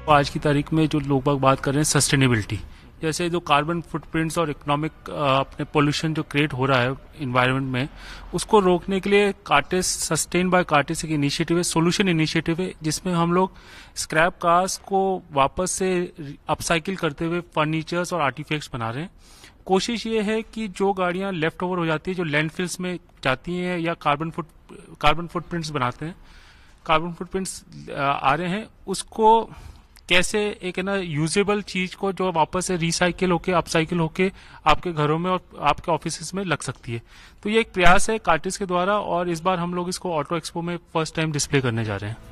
आज की तारीख में जो लोग बाग बात कर रहे हैं सस्टेनेबिलिटी, जैसे जो कार्बन फुटप्रिंट्स और इकोनॉमिक अपने पोल्यूशन जो क्रिएट हो रहा है इन्वायरमेंट में, उसको रोकने के लिए कार्टिस सस्टेन बाय कार्टिस एक इनिशिएटिव है, सोल्यूशन इनिशिएटिव है, जिसमें हम लोग स्क्रैप कार्स को वापस से अपसाइकिल करते हुए फर्नीचर्स और आर्टिफैक्ट्स बना रहे हैं। कोशिश ये है कि जो गाड़ियां लेफ्ट ओवर हो जाती है, जो लैंडफिल्स में जाती हैं या कार्बन फुटप्रिंट्स बनाते हैं, कार्बन फुटप्रिंट्स आ रहे हैं, उसको कैसे एक है ना यूजेबल चीज को जो वापस से रिसाइकिल होके अपसाइकिल होके आपके घरों में और आपके ऑफिस में लग सकती है। तो ये एक प्रयास है कार्टिस के द्वारा, और इस बार हम लोग इसको ऑटो एक्सपो में फर्स्ट टाइम डिस्प्ले करने जा रहे हैं।